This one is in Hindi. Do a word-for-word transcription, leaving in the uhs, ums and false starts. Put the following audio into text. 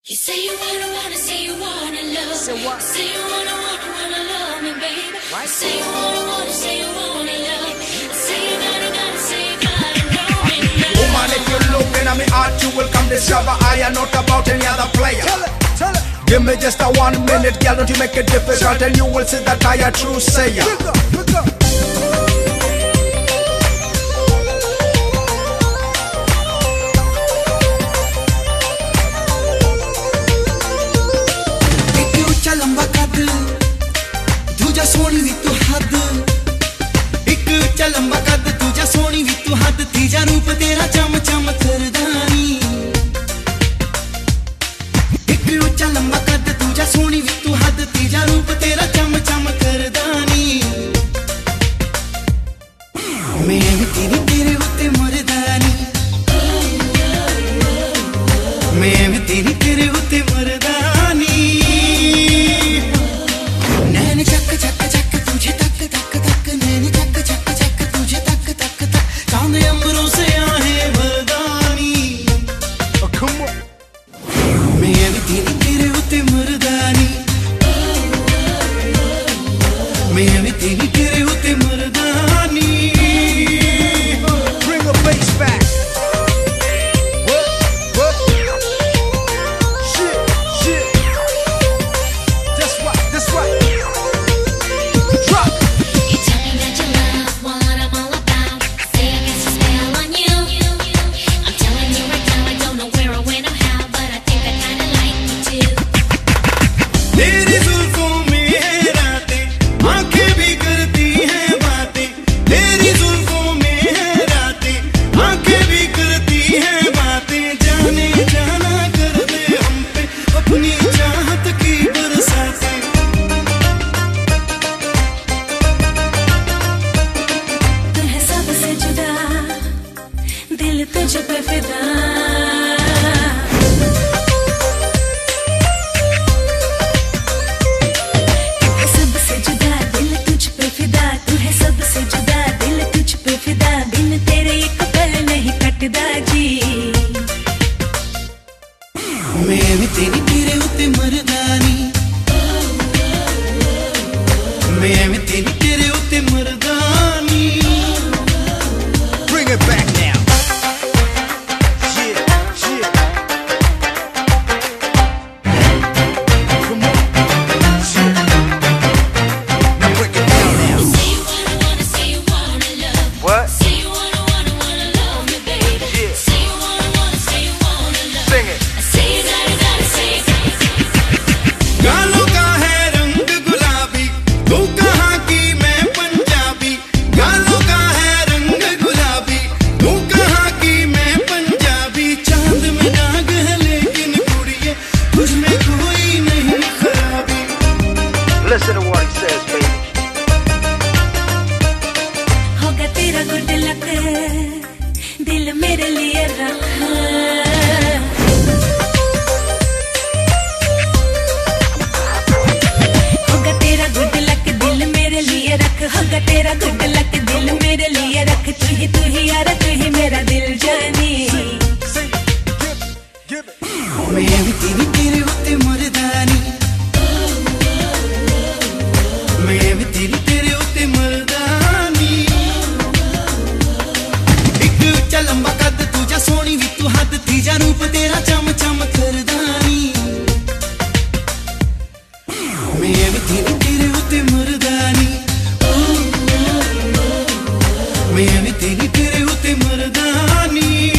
You say you wanna, wanna, say you wanna love. Say what? Say you wanna, wanna, wanna love me, baby. What? Say you wanna, wanna, say you wanna love. Say you gotta, gotta, say you gotta know me now. Woman, if you look in my heart, you will come discover I am not about any other player. Tell it, tell it. Give me just a one minute, girl, don't you make it difficult, and you will see that I a true sayer. Pick up, pick up. Ucha lamba kad तुझा सोनी भी तू हद एक उचा लंबा कद तुझा सोनी भी तू हद तीजा रूप तेरा चम चम करदानी एक उचा लंबा कद तुझा सोनी भी तू हद तीजा रूप तेरा चम चम करदानी मैं भी तेरी तेरे उत्ते मरदानी मैं भी तेरी तेरे उत्ते मरदानी तुझ पे फिदा सबसे जुदा दिल तुझ पे फिदा तू है सबसे जुदा दिल तुझ पे फिदा बिन तेरे एक पल नहीं कटदा जी मैं भी तेरी तेरे उत्ते मरदानी मैं भी तेरी तेरे उत्ते मरदानी Bring it back now. Listen to what he says, baby. होगा तेरा गुड लक दिल मेरे लिए रख होगा तेरा गुड लक दिल मेरे लिए रख होगा तेरा गुड लक दिल मेरे लिए रख तू ही तू ही यार तू ही मेरा दिल जानी मैं भी तेरी तेरे उत्ते मरदानी मैं भी तेरी तेरे उत्ते मरदानी एक उचा लंबा कद तुझा सोनी भी तू हद तीजा रूप तेरा चम चम करदानी मैं भी तेरी तेरे उत्ते मरदानी मैं भी तेरी तेरे उत्ते मरदानी